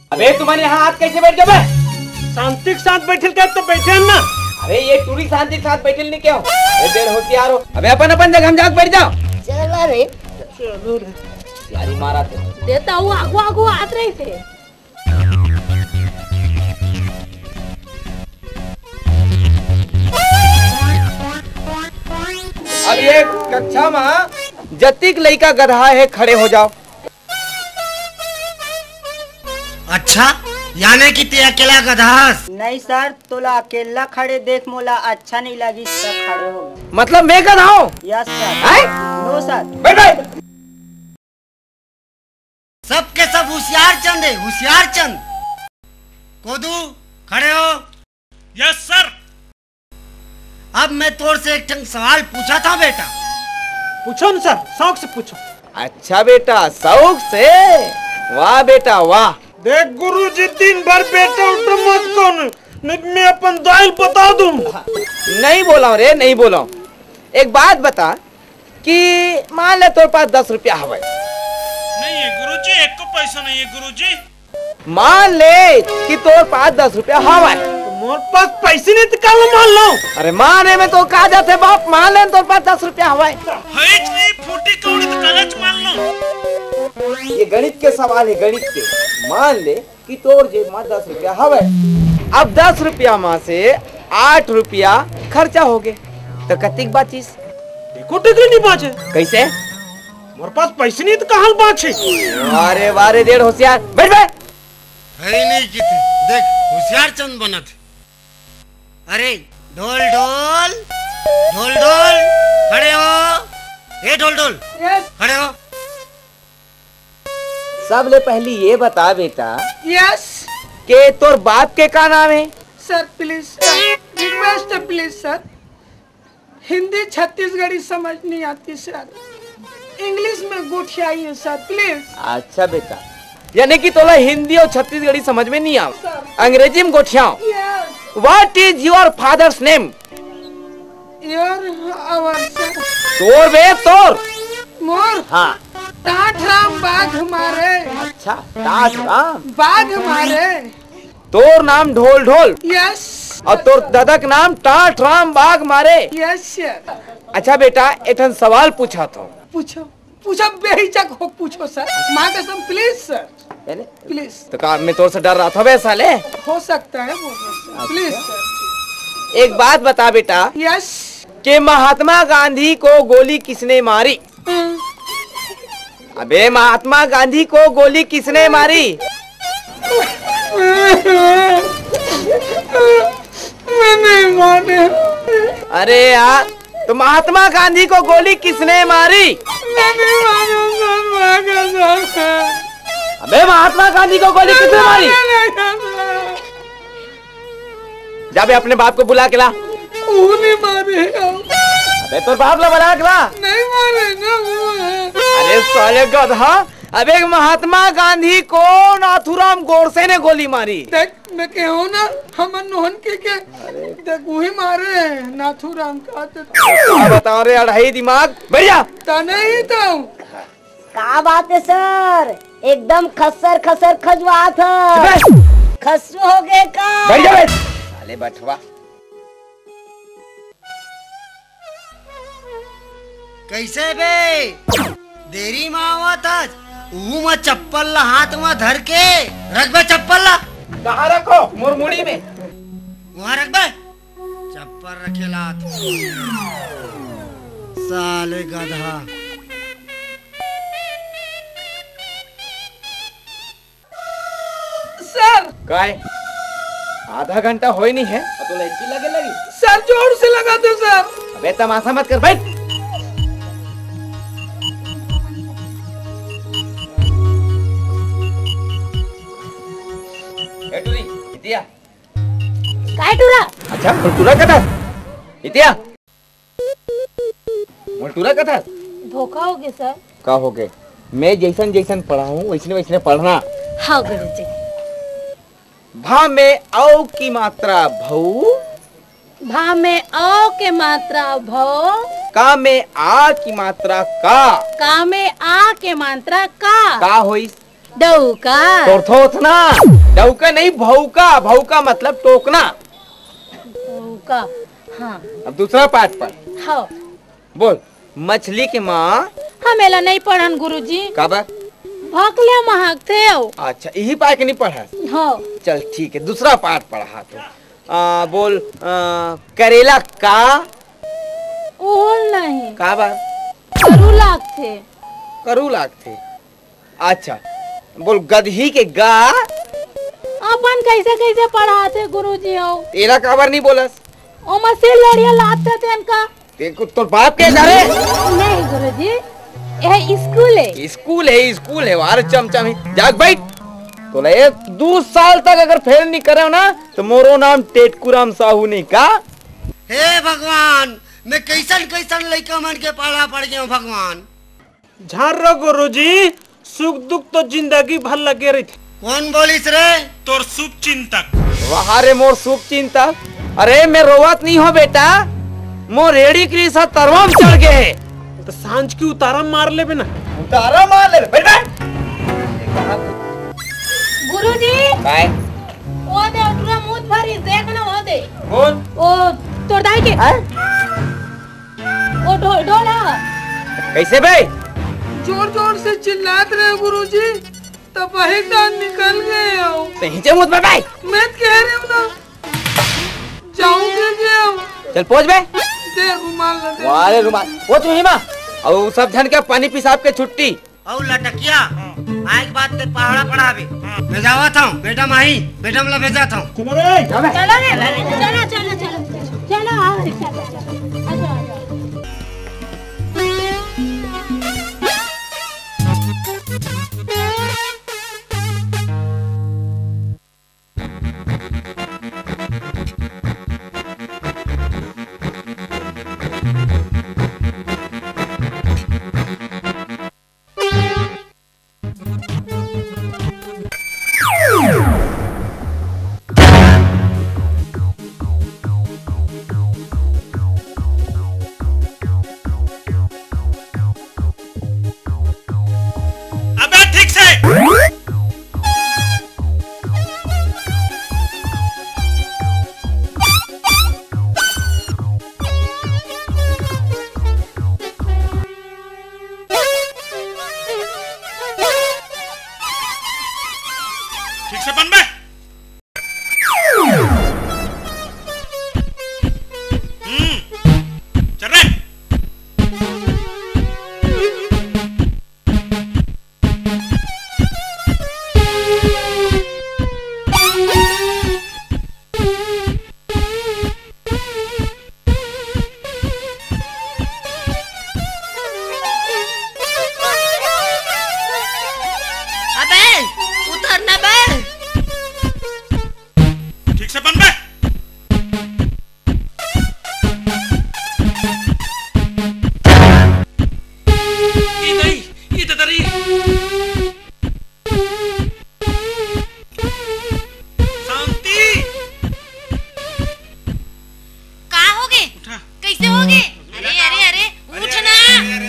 अबे तुम्हारे यहाँ हाथ कैसे बैठ गए? शांति के साथ बैठल के तो बैठे ना। अरे ये टूरी शांति के साथ बैठल नहीं क्या हो? अरे देर होशियार हो। अबे अपन जगह हम जाके बैठ जाओ। चला रे चलो रे यारी मारा थे। देता हूँ आगू आगू हाथ रहे थे। अब ये कक्षा में जतिक लड़का गधा है खड़े हो जाओ। अच्छा यानी कि ते अकेला गधास? नहीं सर, तोला अकेला खड़े देख मोला अच्छा नहीं लगी, सब खड़े हो गए। मतलब मैं गधा हूँ? Yes sir. No sir. बैठ बैठ। सबके सब होशियार चंद है, होशियार चंद। कोदू खड़े हो। Yes sir. अब मैं तोर से एक सवाल पूछा था बेटा। पूछो न सर, शौक से पूछो। अच्छा बेटा शौक से। वाह बेटा वाह। देख गुरुजी दिन भर बेटा उठो मत कौन, नहीं मैं अपन दाल बता दूं। नहीं बोला रे नहीं बोला। एक बात बता कि मान ले तोर पास 10 रुपया हवे। नहीं है गुरुजी, एक को पैसा नहीं है गुरुजी। मान ले कि तोर पास 10 रुपया हवे। मोर पास पैसे नहीं तो कल मान लो। अरे माने में तो कहा जाते बाप, मान ले तोर पास 10 रुपया हवे। हेच नहीं फूटी कौड़ी तो कलच मान लो। ये गणित के सवाल है, गणित के। मान ले कि तोर जेब में 10 रुपया हवे। अब 10 रुपया में से 8 रुपया खर्चा हो गए तो कतिक बाचिस? एको टिकरी नहीं बाचे। कैसे? मोर पास पैसे नहीं तो कहाँ बाचे? अरे वारे देर होशियार। बैठ बैठ। है नहीं की थे। देख होशियार चंद बना थे। अरे ढोल ढोल ढोल ढोल खड़े हो। ए ढोल ढोल खड़े हो। सबले पहली ये बता बेटा यस कि तोर बाप के का नाम है? सर प्लीज रिक्वेस्ट है प्लीज सर। हिंदी छत्तीसगढ़ी समझ नहीं आती सर, इंग्लिश में गुठियाई है सर प्लीज। अच्छा बेटा, यानी कि तोला हिंदी और छत्तीसगढ़ी समझ में नहीं आव, अंग्रेजी में गोठियाओ। What is your father's name? Your our sir. तोर बे तोर। मोर हाँ। टाट राम बाघ मारे। अच्छा टाट राम बाघ मारे। तोर नाम ढोल ढोल। यस। और तोर दादा का नाम टाट राम बाघ मारे। Yes sir. अच्छा बेटा एक सवाल पूछा तो। पूछो पूछो बेहिचक हो पूछो सर, माँ कसम प्लीज सर प्लीज। तो का मैं तोर से डर रहा था वे साले? हो सकता है बोलो प्लीज सर। एक बात बता बेटा। यस। कि महात्मा गांधी को गोली किसने मारी? अबे महात्मा गांधी को गोली किसने मारी? मैंने माने। अरे यार तो महात्मा गांधी को गोली किसने मारी? अबे महात्मा गांधी को गोली किसने मारी? जा बे अपने बाप को बुला के ला। नहीं मारे। अबे तो बाप ला बुला के ला। नहीं मारे ना। अरे साले गधा, अबे महात्मा गांधी को नाथूराम गोडसे ने गोली मारी। देख मैं कहूँ ना हम नोहन के देख वही मारे नाथूराम का। बताओ रे अढ़ाई दिमाग बढ़िया। तो नहीं तो क्या बात है सर, एकदम खसर खसर खजवात है। खसू हो गए का? बढ़िया साले बटवा। कैसे बे देरी में आवत आज? में चप्पल ला हाथ में धर के रख बे चप्पल ला। कहाँ रखो? मुरमुड़ी में। वहाँ रख बे चप्पल रखेला। साले गधा। सर काय आधा घंटा हो ही नहीं है तो लड़की लगे लगी। सर जोर से लगा दो सर। अबे तमाशा मत कर बैठ। इतिया। काय टूरा? अच्छा मुलटूरा कथा। इतिया मुलटूरा कथा। धोखा हो गया सर। का हो गए? मैं जैसन जैसन पढ़ा हूँ वैसने वैसने पढ़ना। हाँ गुरुजी। भा में औ की मात्रा भऊ। भा में औ के मात्रा भौ। का में आ की मात्रा का। का में आ के मात्रा का। का होइस? डौका थोथना डौका नहीं भौका, भौका मतलब टोकना। डौका हाँ। अब दूसरा पाठ पढ़। हाँ बोल मछली की माँ। हमेला नहीं पढ़न गुरुजी। काबर? भकले महक थे। अच्छा यही पाठ नहीं पढ़ा। हाँ चल ठीक है दूसरा पाठ पढ़ा तो बोल करेला का। ओल नहीं काबर? करू लागथे। करू लागथे। अच्छा बोल गदही के गा। अपन कैसे कैसे पढ़ाते गुरुजी हो। तेरा काबर नहीं बोलस? ओ मसे लड़िया लाते थे इनका। देखो तो बाप के घरे नहीं गुरुजी यह स्कूल है। स्कूल है वार चमचम जाग बैठ। तो ले 2 साल तक अगर फेल नहीं करे ना तो मोरो नाम टेटकुराम साहू नहीं का। हे भगवान मैं कैसन कैसन लड़का मन के पाला पड़ गया भगवान। झार गुरुजी सुख दुख तो जिंदगी भर लगे रही थी। कौन बोलिस रे? तोर शुभ चिंतक। वहाँ रे मोर शुभ चिंतक। अरे मैं रोवत नहीं हो बेटा, मोर रेडी की सा तरवाम चढ़ गए। तो सांझ की उतारा मार ले बिना। उतारा मार ले बैठ बैठ। गुरुजी काय? ओ दे उतरा मुंह भरी देखना हो दे। कौन? ओ तोड़ दाई के। ओ ढोला कैसे बे? जोर जोर से चिल्लात रहे गुरुजी, तब वही कान निकल गए हो। नीचे मुझ पे बैठ। मैं कह रही हूँ ना जाऊंगे क्या? चल पहुंच बे। दे रुमाल ना दे। वाले रुमाल पहुंच वहीं माँ। और सब जन के पानी पिसाब के छुट्टी। औ लटकिया आज बात ते पहाड़ा पढ़ावे। मैं जावा था बेटा माही बेटा मला भेजा था। चलो रे चलो चलो चलो चलो आओ चलो। ठीक से बन बे। चल रहे। अबे उतरना बे। ठीक से बन बे। शांति। का होगे? कैसे होगे? अरे अरे अरे उठ ना।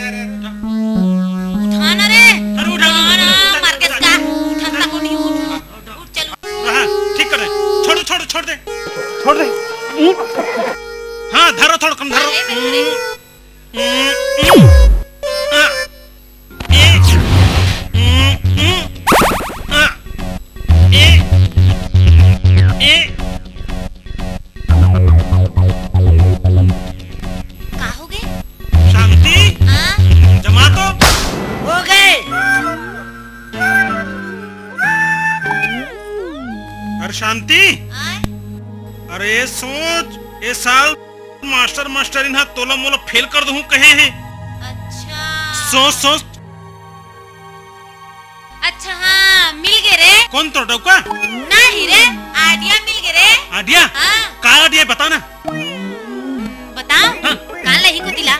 उठा ना रे। अरे उठा ना मार्केट का उठा तक नहीं उठ चलो। ठीक कर दे। छोड़ छोड़ छोड़ दे छोड़ दे। हाँ धरो थोड़ा कम धरो। का होगे? शांति हाँ जमा तो हो गए। अरे शांति आए? अरे सोच ये साल मास्टर मास्टरिन हा तोला मोला फेल कर दूं कहे हैं। अच्छा सोच सोच। अच्छा हाँ मिल गए रे। कौन तो डौका? नहीं रे आइडिया मिल गए रे। आइडिया? हाँ का आइडिया बता ना। बताओ। हाँ। कान लही को दिला।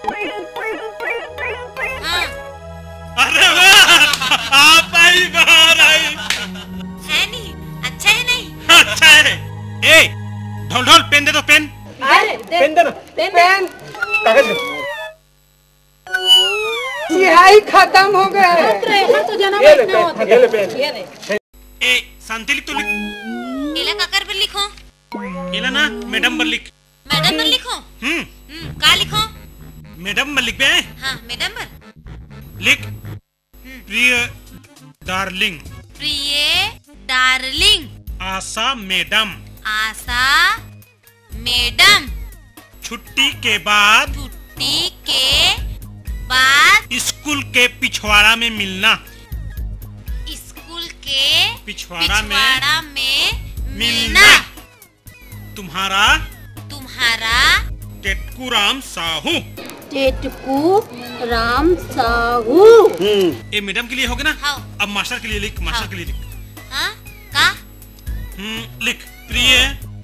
हाँ अरे वाह आप आई बाहर आई। है नहीं अच्छा है नहीं। अच्छा है। ए ढोल ढोल पेन दे दो पेन। अरे पेन देना। पेन कागज सिहाई खत्म हो गए। तो जना ये ले बैठना होता अकेले पे ए शांति लिख तो लिख। एला काकर पर लिखो? एला ना मैडम पर लिख। मैडम पर लिखो? का लिखो? मैडम पर लिख बे। हाँ मैडम पर लिख प्रिय डार्लिंग। प्रिय darling. Asha madam. Asha madam. छुट्टी के बाद। छुट्टी के बाद स्कूल के पिछवाड़ा में मिलना। स्कूल के पिछवाड़ा में मिलना। तुम्हारा टेटकू राम साहू। टेटकू राम साहू। ये मैडम के लिए हो गया ना? हाँ। अब मास्टर के लिए लिख। मास्टर के लिए लिख। हाँ का? लिख प्रिय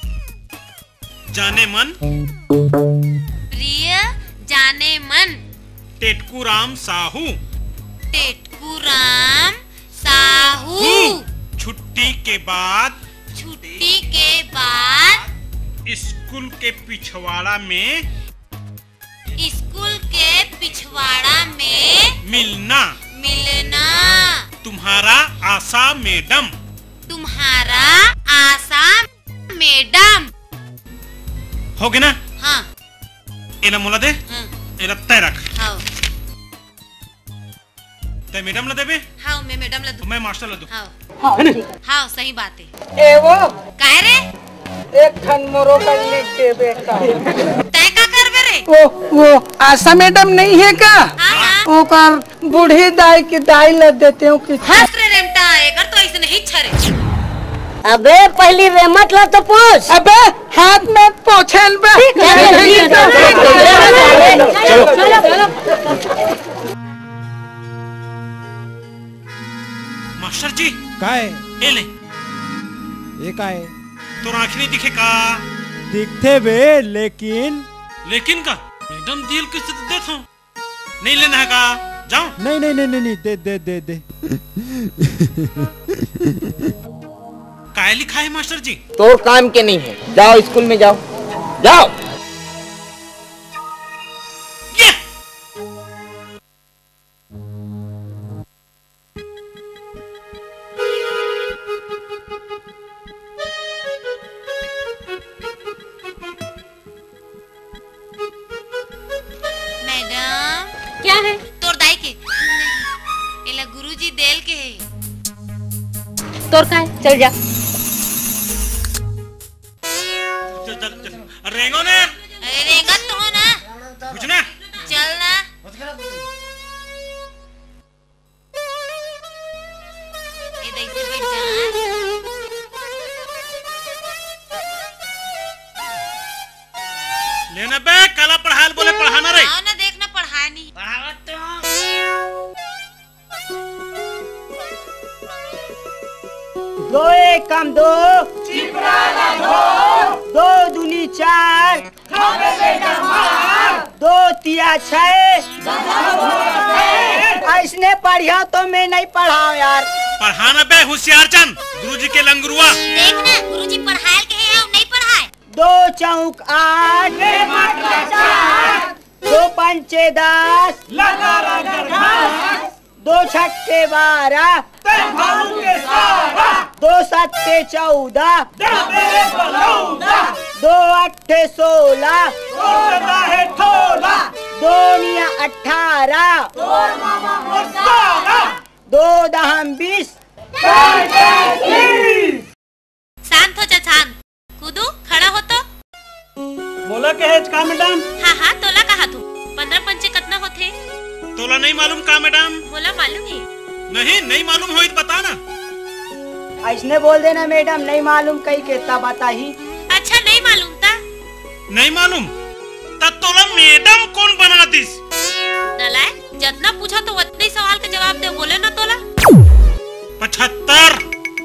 जाने मन। प्रिय जाने मन। टेटकू राम साहू। टेटकू राम साहू। छुट्टी के बाद। छुट्टी के बाद स्कूल के पिछवाड़ा में। स्कूल के पिछवाड़ा में मिलना। तुम्हारा आशा मैडम। तुम्हारा आशा मैडम। हो गया ना? हाँ। एला मोला दे। हाँ। एला तय रख। हाँ। तय मैडम ला देबे। हाँ मैं मैडम ला दूँ। मैं मास्टर ला दूँ। हाँ। है हाँ सही बात है। एवो काहे रे? एक ठन मोरो करने के बेटा। तय का करबे रे? वो आशा मैडम नहीं है का? हाँ। वो का बूढ़ी दाई की दाई लग देते हो कि हंस रे रेमटा एकर तो ऐसे नहीं छरे। अबे पहली रेमट ला तो पूछ। अबे हाथ में पोछेल बे। मास्टर जी काय ए ले ये काय तो आँख नहीं दिखे का? दिखते बे लेकिन का मैडम दिल किस देता हूँ नहीं लेना है का? जाओ। नहीं दे काय लिखा है मास्टर जी? तो काम के नहीं है, जाओ स्कूल में जाओ। जाओ। मैडम क्या है? तोर दाई के एला गुरुजी देल के है। तोर का है? चल जा। रेंगो ने। अरे रेंगत तो हो ना। कुछ ना। चल ना। ए दाई से बैठ जा। लेना बे काला पढ़ाल बोले पढ़ाना रे। आओ ना देखना पढ़ाया नहीं। पढ़ावत तो। दो एक कम दो। दो दूनी चार। दो तिया छह। ऐसने पढ़िया तो मैं नहीं पढ़ाओ यार। पढ़ाना बे होशियार चंद गुरुजी के लंगरुआ। देखना गुरुजी पढ़ायल के है और नहीं पढ़ाए। दो चौक 8। दो पंचे 10। दो छक्के 12। दो सत्ते 14। दो अट्ठे 16। दो निया 18। दो दहम 20। शांत हो जा शांत। खुदू खड़ा हो तो। बोला के है का मैडम? हाँ तोला कहा तू 15 पंचे कितना होते? तोला नहीं मालूम का मैडम? बोला मालूम है। नहीं मालूम हो तो बता ना। ऐसने बोल देना मैडम नहीं मालूम कई केता बता ही। अच्छा नहीं मालूम था? नहीं मालूम तब तोला मैडम कौन बना दिस? नलायक जितना पूछा तो उतने ही सवाल का जवाब दे। बोले ना तोला 75।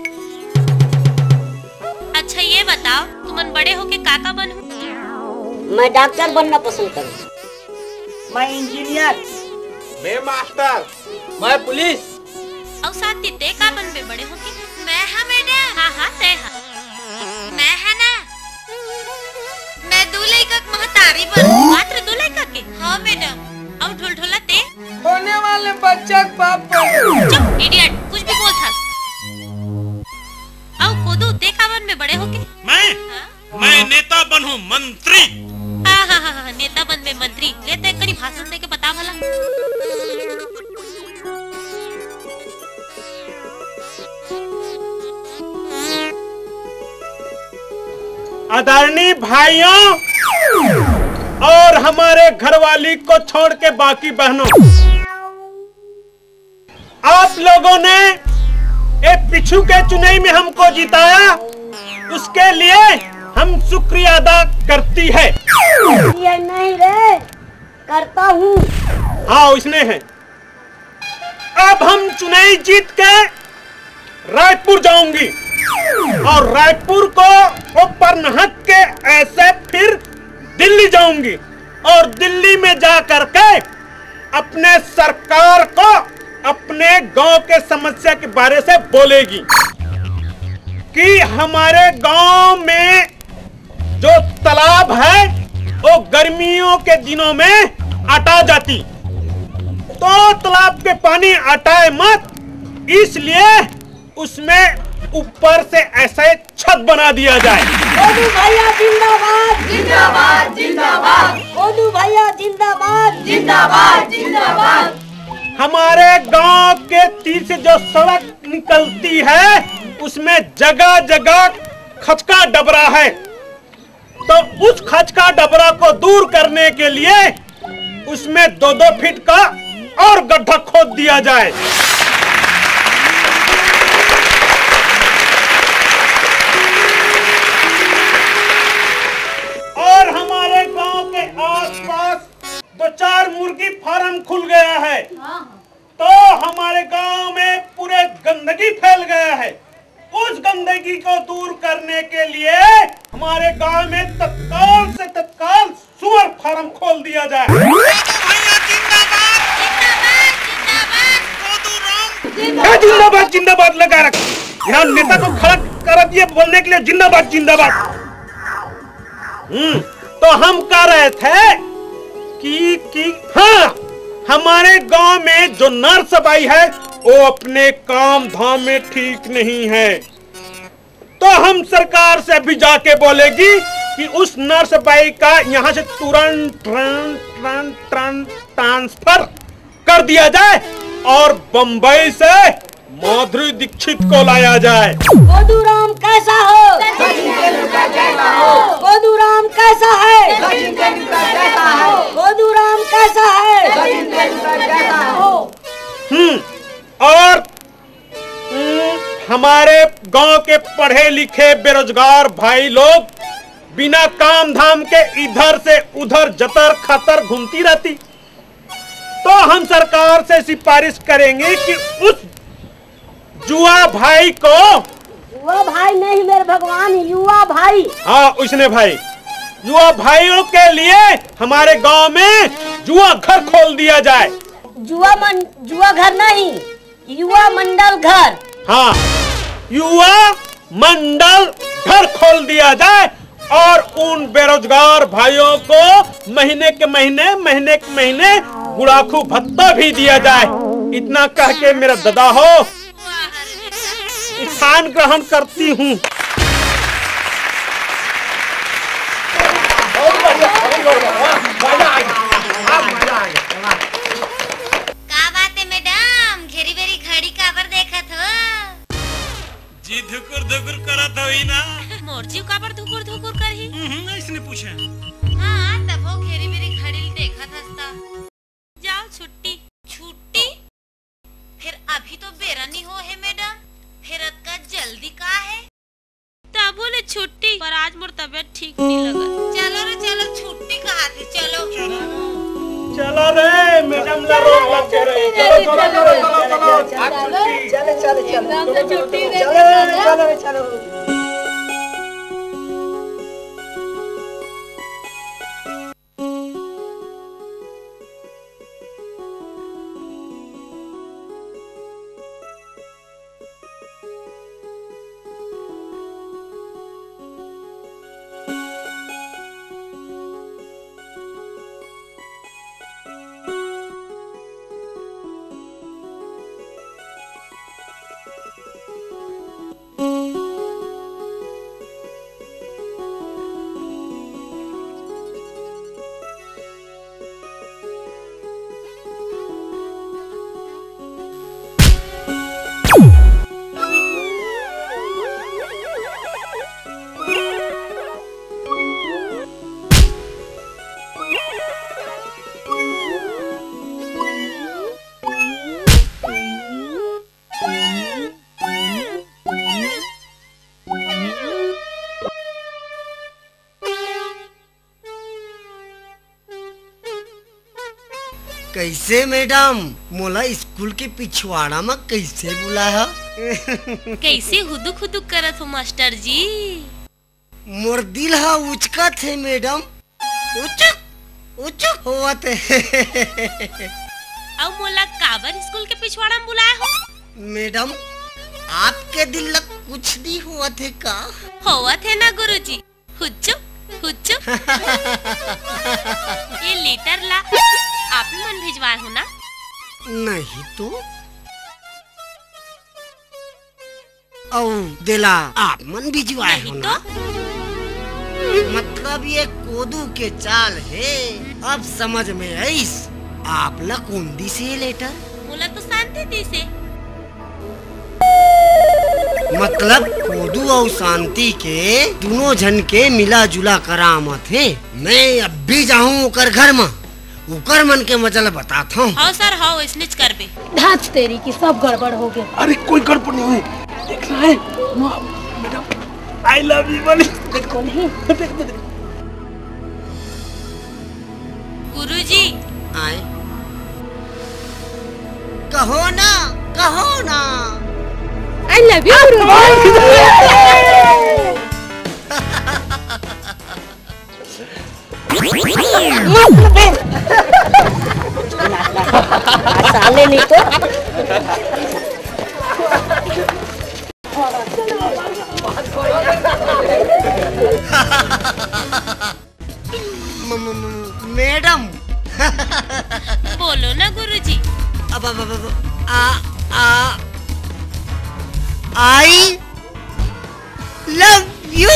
अच्छा ये बताओ तुमन बड़े होके काका बनू? मैं डॉक्टर बनना पसंद करूँ। मैं इंजीनियर। मैं मास्टर। मैं पुलिस। और साथ ते का बनबे बड़े होके? मैं हाँ मैडम। हाँ ते हाँ। मैं है ना। मैं दूल्हे का महतारी बन। मात्र दूल्हे का के? हाँ मैडम। और ढोल ढोला ते? होने वाले बच्चा का बाप। चुप इडियट कुछ भी बोल था। हो के? मैं नेता बनूं मंत्री। हाँ, नेता बन में मंत्री लेते कहीं भाषण दे के बता भला। आदरणीय भाइयों और हमारे घरवाली को छोड़ के बाकी बहनों, आप लोगों ने एक पिछू के चुनाव में हमको जिताया, उसके लिए हम शुक्रिया अदा करती है। ये नहीं रे, करता हूँ। हाँ उसने है। अब हम चुनाव जीत के रायपुर जाऊंगी और रायपुर को ऊपर नहक के ऐसे फिर दिल्ली जाऊंगी और दिल्ली में जा करके अपने सरकार को अपने गांव के समस्या के बारे से बोलेगी कि हमारे गांव में जो तालाब है वो गर्मियों के दिनों में अटा जाती, तो तालाब के पानी अटाए मत, इसलिए उसमें ऊपर से ऐसे छत बना दिया जाए। ओदू भैया जिंदाबाद जिंदाबाद जिंदाबाद, ओदू भैया जिंदाबाद जिंदाबाद जिंदाबाद। हमारे गांव के तीर से जो सड़क निकलती है उसमें जगह जगह खचका डबरा है, तो उस खचका डबरा को दूर करने के लिए उसमें 2-2 फीट का और गड्ढा खोद दिया जाए। और हमारे गांव के आसपास 2-4 मुर्गी फार्म खुल गया है, तो हमारे गांव में पूरे गंदगी फैल गया है, उस गंदगी को दूर करने के लिए हमारे गांव में तत्काल से तत्काल सुअर फार्म खोल दिया जाए। जिंदाबाद जिंदाबाद लगा रख, यहाँ नेता को खड़ा कर दिए बोलने के लिए जिंदाबाद जिंदाबाद। तो हम कह रहे थे कि हाँ, हमारे गांव में जो नर्स बाई है वो अपने काम धाम में ठीक नहीं है, तो हम सरकार से भी जाके बोलेगी कि उस नर्स बाई का यहाँ से तुरंत ट्रांसफर कर दिया जाए और बंबई से माधुरी दीक्षित को लाया जाए। गोदूराम कैसा हो? गोदूराम कैसा है? गोदूराम कैसा है? और हमारे गांव के पढ़े लिखे बेरोजगार भाई लोग बिना काम धाम के इधर से उधर जतर खतर घूमती रहती, तो हम सरकार से सिफारिश करेंगे कि उस जुआ भाई को, युवा भाई नहीं मेरे भगवान, युवा भाई, हाँ उसने भाई, युवा भाइयों के लिए हमारे गांव में जुआ घर खोल दिया जाए। जुआ घर नहीं, युवा मंडल घर। हाँ, युवा मंडल घर खोल दिया जाए और उन बेरोजगार भाइयों को महीने के महीने गुड़ाखू भत्ता भी दिया जाए। इतना कह के मेरा दादा हो स्थान ग्रहण करती हूँ। जी धुकुर धुकुर करत होई ना, मोरजी काबर धुकुर धुकुर करही? इसने पूछा। हाँ तब वो घेरी मेरी घड़ी देखा था। जाओ छुट्टी फिर अभी तो बेरानी हो है मैडम, फिर का जल्दी का है? तब बोले छुट्टी, पर आज मोर तबियत ठीक नहीं लगा। चलो रे चलो, छुट्टी कहा थी, चलो चलो रे मैडम, चलो। कैसे मैडम मोला स्कूल के पिछवाड़ा में कैसे बुलाया? कैसे हुदुक हुदुक करत हो मास्टर जी? मोर दिल हा उचका थे मैडम, उचक उचक हुआ थे। अब मोला काबर स्कूल के पिछवाड़ा में बुलाया हो? मैडम आपके दिल लग कुछ नहीं हुआ थे का? हुआ थे ना गुरुजी, हुच्चुक हुच्चुक। ये लेटर ला आप ही मन भिजवाए हो ना? नहीं तो औ दिला आप मन भिजवाए हो ना? मतलब ये कोदू के चाल है। अब समझ में आईस। आप ला कौन दी से लेटर? मोला तो शांति दी से। मतलब कोदू और शांति के दोनों जन के मिला जुला करामत है। मैं अब भी जाऊँ उकर घर में, उकर मन के मजल बताता हूँ। हाँ सर हाँ इसने कर बे। धाच तेरी की सब गड़बड़ हो गया। अरे कोई गड़बड़ नहीं हुई, देखना है मैडम। आई लव यू वाली देखो नहीं। गुरुजी आए कहो ना, कहो ना। आई लव यू साले नहीं तो मैडम बोलो ना गुरुजी। अब आई लव यू।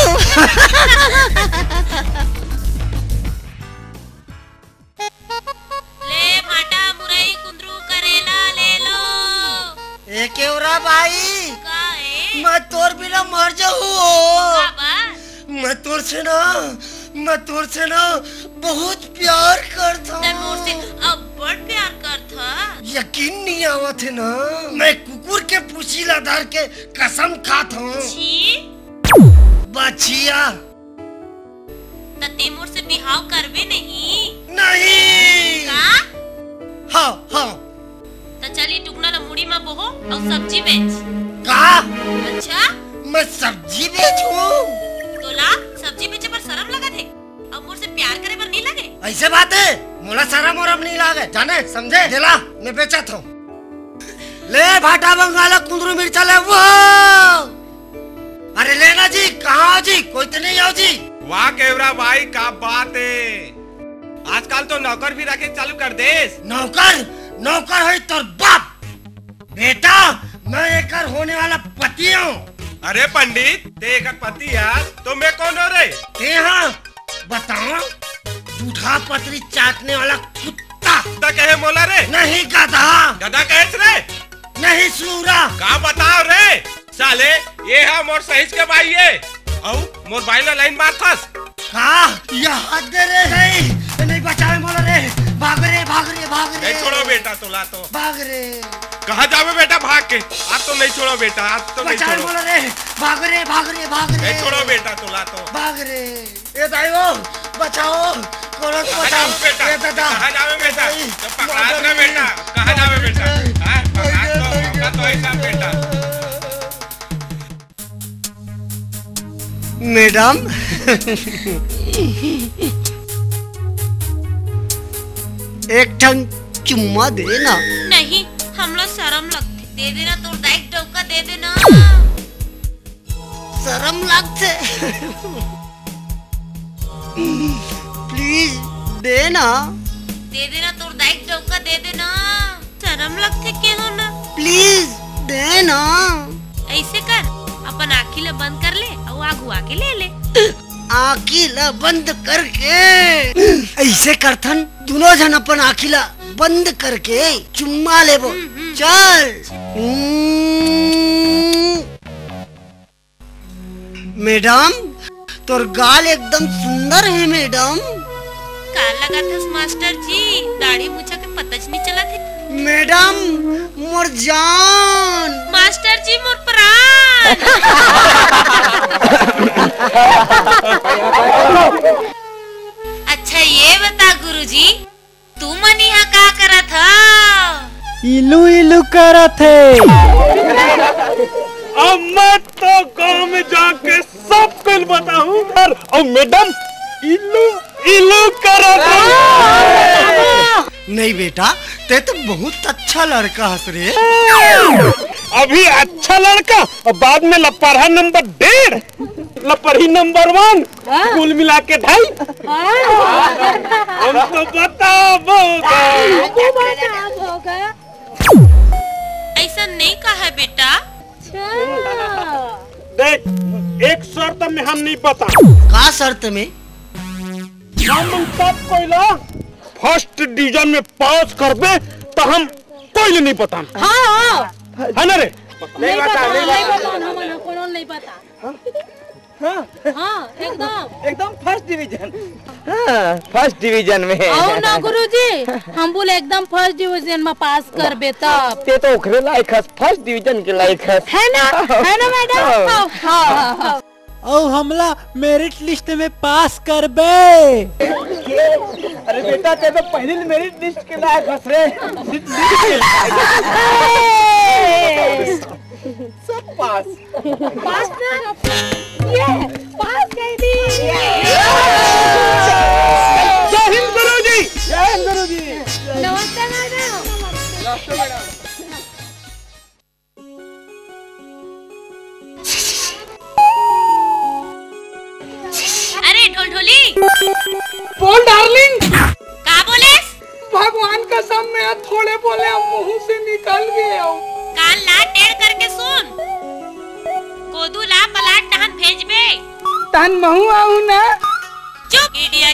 ले भाटा मुरई कुंदरू करेला ले लो। ए केवरा भाई का है? मैं तोर बिना मर जाऊँ। बाबा मैं तोर से ना बहुत प्यार करता ते मोर से हूँ। अब बड़ प्यार करता। यकीन नहीं आवत है ना, मैं कुकुर के पूछीला धर के कसम खाता हूँ। छी बचिया ते मोर से बिहाव करबे नहीं? नहीं। का? हाँ हाँ। तो चली टुकना ला मुड़ी में बोहो और सब्जी बेच। का? अच्छा मैं सब्जी बेचूं? तोला सब्जी बेचे पर शर्म लगा थे? अब मोर से प्यार करे पर नहीं लगे? ऐसे बात है, मोला शर्म और नहीं लागे, जाने समझे? दिला मैं बेचा था। ले भाटा बंगाला कुंदरू मिर्चा ले वो। अरे लेना जी, कहाँ हो जी? कोई तो नहीं हो जी? वाह केवरा भाई का बात है। आजकल तो नौकर भी रखे चालू कर दे। नौकर? नौकर है तोर बाप। बेटा मैं एक होने वाला पति हूँ। अरे पंडित ते एक पति है तो मैं कौन हो रे? ते हाँ बताओ। दूधा पतरी चाटने वाला कुत्ता। कुत्ता कहे मोला रे? नहीं गधा। गधा कहे रे? नहीं सूरा। का बताओ रे साले, ये है मोर सहीज के भाई है। औ मोर भाई ला लाइन मार फस। का? याद दे रे। नहीं बचावे मोला रे। भाग रे भाग रे भाग रे। नहीं छोड़ो बेटा तोला तो। भाग रे। कहाँ जावे बेटा भाग के? आज तो नहीं छोड़ो बेटा, आज तो नहीं बचावे छोड़ो। मोला रे। भाग रे भाग रे भाग रे। नहीं छोड़ो बेटा तोला तो। भाग रे। ये दाइयो बचाओ। कोलो कहाँ बचाओ। जावे बेटा? ये दादा। कहाँ जावे बेटा? तो पकड़ा दो बेटा। कहाँ जावे बेटा? हाँ पकड़ा तो ऐसा बेटा। मैडम एक ठन चुम्मा देना। नहीं हम लोग शर्म लगते। दे देना तो डाइक डौका दे देना। शर्म लगते। प्लीज देना। दे देना तो डाइक डौका दे देना। शर्म लगते के हो ना? प्लीज देना। ऐसे कर अपन आँखी ला बंद कर ले और आगू आके ले ले। आँखी ला बंद करके ऐसे करथन दोनों जन अपन आँखी ला बंद करके चुम्मा लेबो। चल। मैडम तोर गाल एकदम सुंदर है मैडम। काल लगा था मास्टर जी, दाढ़ी मूछा के पता नहीं चला थे। मैडम मोर जान। मास्टर जी मोर प्राण। अच्छा ये बता गुरुजी, तू मन यहाँ का करा था? इलू इलू करा थे। अब मैं तो गांव में जाके सबको बताऊं और मैडम इल्लू इल्लू करो। नहीं बेटा, ते तो बहुत अच्छा लड़का हंस रे। अभी अच्छा लड़का और बाद में लपरहा नंबर 1.5, लपरही नंबर 1, कुल मिला के 2.5। हम तो बताओगे। ऐसा नहीं कहा बेटा। देख, एक शर्त में हम नहीं बता। का शर्त में? हम सब कोइला फर्स्ट डिवीजन में पास करबे तो हम कोई नहीं पता। हाँ है ना रे? नहीं पता हमारा कोनो नहीं पता। हाँ एकदम फर्स्ट डिवीजन। हाँ, फर्स्ट डिवीजन में। आओ ना गुरुजी, हम बोले एकदम फर्स्ट डिवीजन में पास कर बेटा। ते तो ओकरे लायक है, फर्स्ट डिवीजन के लायक है ना मैडम? हाँ। और हमला मेरिट लिस्ट में पास कर बे। अरे बेटा, ते तो पहले मेरिट लिस्ट के लायक हंस रे। सब पास ना ये पास कर दी। जय हिंद गुरुजी। जय हिंद गुरुजी। नमस्ते मैडम। नमस्ते मैडम। अरे ढोलढोली। बोल डार्लिंग। का बोले? भगवान का सब में थोड़े बोले मुंह से निकल गए। कान ला टेढ़ करके सुन। कोदू ला पलाट टहन भेजबे। तन महू आऊ ना। चुप इडियट।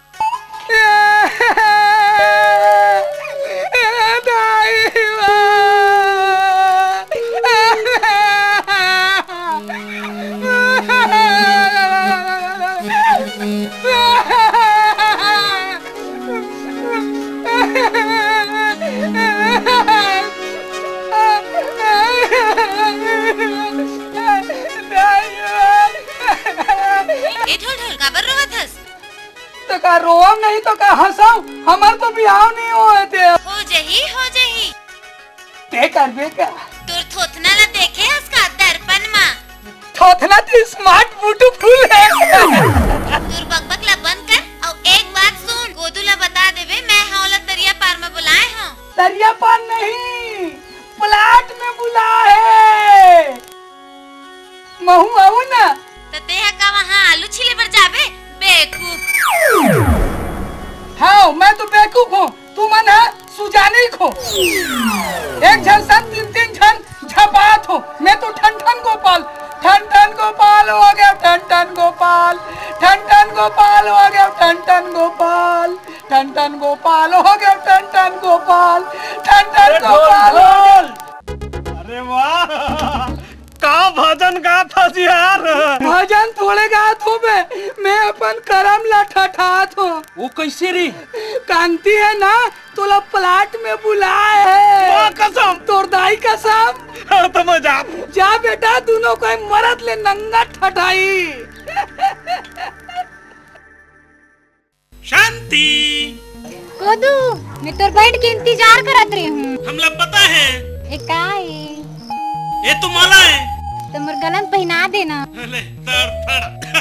तो का रोम नहीं तो का हंसाऊ। हमार तो बिहाव नहीं हुए थे। हो जही। ते करबे का? तोर थोथना ला देखे उसका दर्पण मा। थोथना तो स्मार्ट ब्यूटीफुल है। तोर बकबक ला बंद कर और एक बात सुन। गोदू ला बता देवे मैं हावला तरिया पार में बुलाए हूँ। तरिया पार नहीं, प्लाट में बुलाए। महू आऊ ना। तो तेहा का वहाँ आलू छिले पर जाबे बेवकूफ। हाँ, मैं तो बेवकूफ हूँ। तू मन है सुजानी खो। एक झन सन 3 झन झपात हो। मैं तो ठन ठन गोपाल हो गया। ठन गोपाल हो गया। ठन गोपाल हो गया। अरे वाह, का भजन गात हस यार। भजन थोड़े गात हो बे, मैं अपन करम ला ठठात हो। वो कैसे रे? कांति है ना, तोला प्लाट में बुलाए है। कसम। तोर दाई कसम। तो मजा। जा बेटा, दोनों कोई मरद ले नंगा ठठाई। शांति। कोदू, मैं तोर बैठ के इंतजार करत रही हूँ। हम लोग पता है ये तो माला है। तो मोर गलन पहना देना। ले थड़।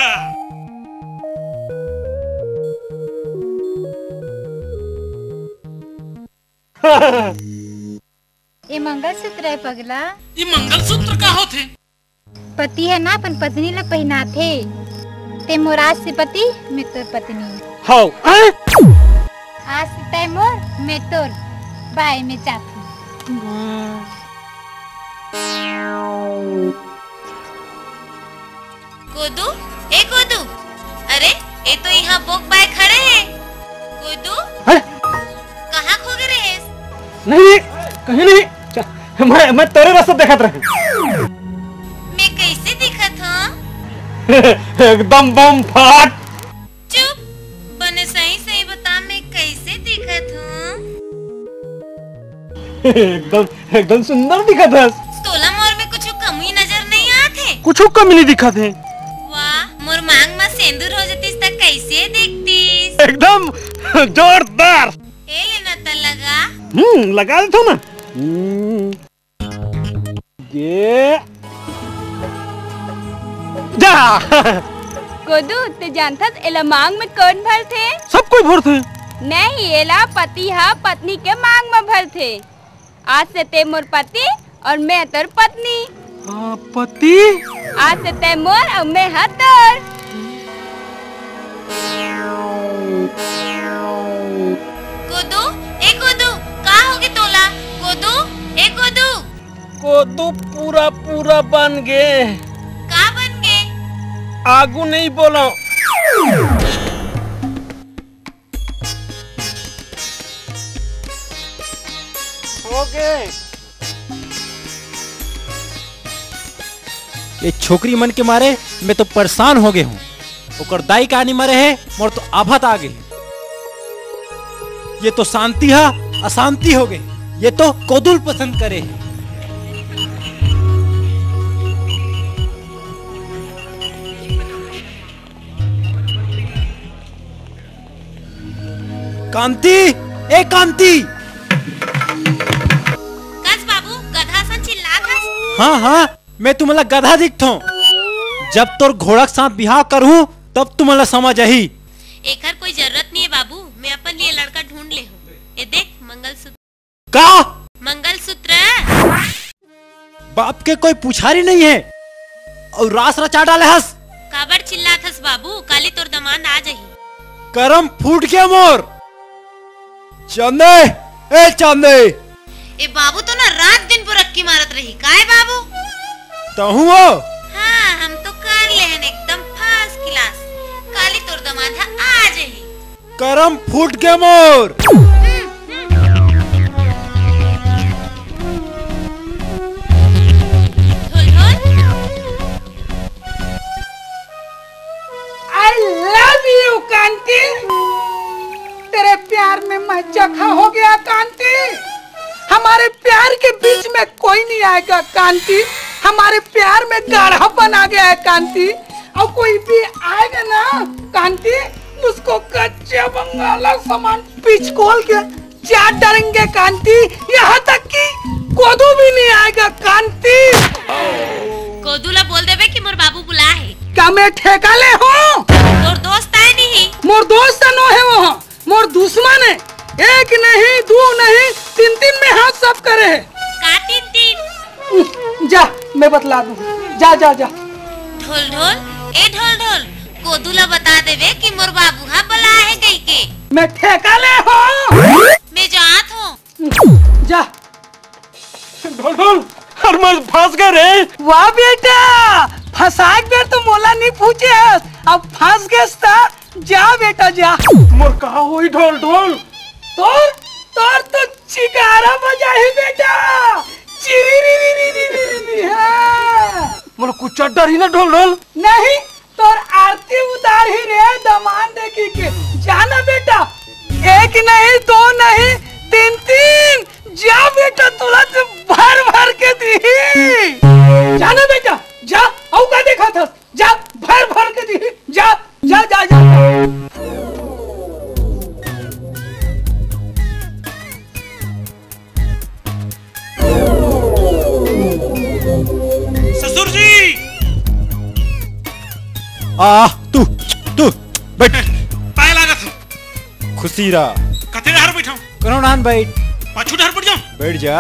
ये मंगलसूत्र है पगला। ये मंगलसूत्र का होते? पति है ना, अपन पत्नी ला पहना थे। ते मोर आज से पति, मैं तोर पत्नी। हाँ। आज से तय मोर, मैं तोर। बाय में चाहती। गोदू, ए गोदू। अरे ये तो यहाँ बोक बाय खड़े हैं। गोदू कहाँ खो गए रे? नहीं, कहीं नहीं। मैं तेरे रास्ते देखत रहे। मैं कैसे दिखत हूँ? एकदम बम फाट। चुप। बने सही बता मैं कैसे दिखत हूँ? एकदम सुंदर दिखत है। तोला मोर में कुछ कमी नजर नहीं आते। कुछ कमी नहीं दिखत है। वाह, मोर मांग में सिंदूर हो जतीस तक कैसे दिखतीस? एकदम जोरदार। ए लगा देता हूँ ना। ये जा गोदू ते जानथस एला मांग में कौन भर थे? सब कोई भर थे। नहीं, एला पति हा पत्नी के मांग में भर थे। आज से ते मोर पति और मैं तोर पत्नी। पति? आज से ते मोर और मैं हा तोर। गोदू, ए गोदू, का होगे तोला? गोदू, ए गोदू। गोदू पूरा पूरा बन गए। का बन गए? आगू नहीं बोलो। हो गए। ये छोकरी मन के मारे मैं तो परेशान हो गए हूँ। ओकर दाई कहानी मरे है मोर तो आफत आ गई। ये तो शांति है अशांति हो गई। ये तो कोदुल पसंद करे है। कांति, ए कांति। कस बाबू गधा सन चिल्लात हस। हाँ हाँ, मैं तुम्हारा गधा दिखता हूँ। जब तोर घोड़ा के साथ बिहाव करूँ तब तुम्हारा समझ आई। एकर कोई जरूरत नहीं है बाबू, मैं अपन लिए लड़का ढूंढ ले हूँ। ये देख मंगलसूत्र। का? मंगलसूत्र। बाप के कोई पुछारी नहीं है और रास रचा डाले हस। काबर चिल्लात हस बाबू, काली तोर दमांद आ जाही। करम फूट गया मोर। चांदे, ए चांदे। ए बाबू तो ना रात दिन पर रक्की मारत रही। काहे बाबू? तहु हो? हाँ, हम तो कर लेहन एकदम फर्स्ट क्लास। काली तोर दमाद है आ जाही। करम फूट गया मोर। I love you कांति। तेरे प्यार में मैं जखा हो गया कांति। हमारे प्यार के बीच में कोई नहीं आएगा कांति। हमारे प्यार में गाढ़ापन आ गया है कांति। और कोई भी आएगा ना कांति, उसको कच्चे बंगाला सामान पिचकोल के चाट डालेंगे कांति। यहाँ तक कि कोदू भी नहीं आएगा कांति। कोदूला बोल देवे कि मोर बाबू बुला है। क्या मैं ठेका ले हूँ? तोर दोस्त आए नहीं। मोर दोस्त नो है वो, मोर दुश्मन है। एक नहीं, दो नहीं, तीन तीन में हाथ सब करे है। का तीन तीन? जा, मैं बतला दूँ। जा जा जा। ढोल ढोल, ए ढोल ढोल, कोदूला बता देवे कि मोर बाबू हा बुला है गई के। मैं ठेका ले हूँ। मैं जात हूँ। जा। ढोल ढोल, हर मर फंस गए रे। वाह बेटा, फंसा के तो मोला नहीं पूछे। अब फंस गए। जा बेटा जा। मोर कहा हुई ढोल ढोल। तोर तोर तो चिकारा बजा ही बेटा। मोर कुछ डर ही ना ढोल ढोल। नहीं, तोर आरती उतार ही रे दमान देखी के। जाना बेटा, एक नहीं, दो नहीं, तीन तीन। जा बेटा, तुरंत भर भर के दी। जाना बेटा, जा। औ का देखा था? जा, भर भर के दी। जा जा जा जा। ससुर जी। तू तू बैठ। पाए लागत। खुशी रहा। कथे डहर बैठाऊं? करो नान बैठ। पाछू डहर बैठ जाऊं? बैठ जा।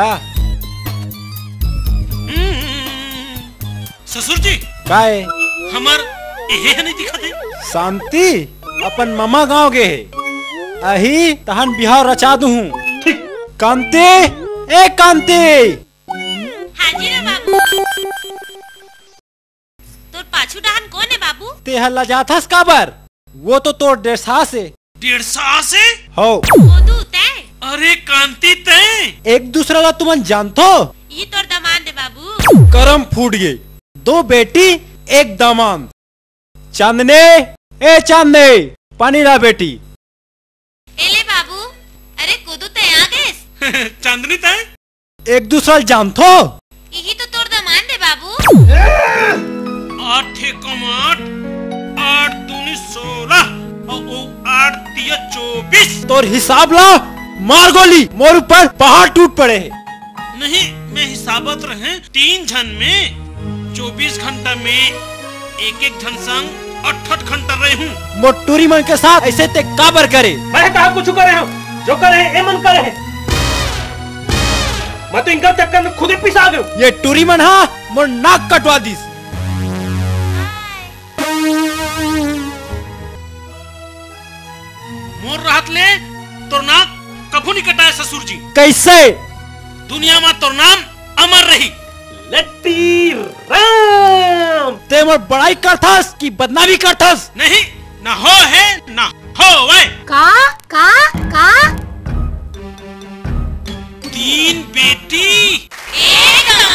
ससुर जी। काय? हमार एहे नहीं दिखा दे। शांति अपन मामा गांव गे अही तहन बिहार रचा दू। कांति, ए कांति। हाजी रे बाबू। तोर पाछू डहन कौन है बाबू? ते हल्ला जाथस काबर? वो तो तोर 150 से। 150 से? हो। कोदू ते? अरे कांति ते? एक दूसरा का तुमन जानतो? ये तोर दामाद है बाबू। करम फूट गई। 2 बेटी एक दामाद। चांदने, ए चांदने, पानी ला बेटी। एले बाबू। अरे कोदू ते आ गए। चांदनी ते? एक दूसरा जानतो? यही तो तोर दामाद है बाबू। 8 एकम 8, 8 दूनी 16 और 8 दिया 24। तोर हिसाब ला मार गोली, मोर ऊपर पहाड़ टूट पड़े है। नहीं, मैं हिसाबत रहे 3 जन में 24 घंटा में एक जन संग 8 घंटा रहे हूँ। मोटूरी मन के साथ ऐसे ते काबर करे। मैं कहा कुछ करे हो, जो करे ए मन करे। मैं तो इनका चक्कर में खुद ही पिसा गया। ये टूरी मन हा मोर नाक कटवा दीस। मोर राहत ले तोर नाक कभू नहीं कटाए ससुर जी। कैसे? दुनिया में तोर नाम अमर रही। लट्टी राम। ते मोर बड़ाई करथस कि बदनामी करथस? नहीं, ना हो है ना हो वे। का 3 बेटी 1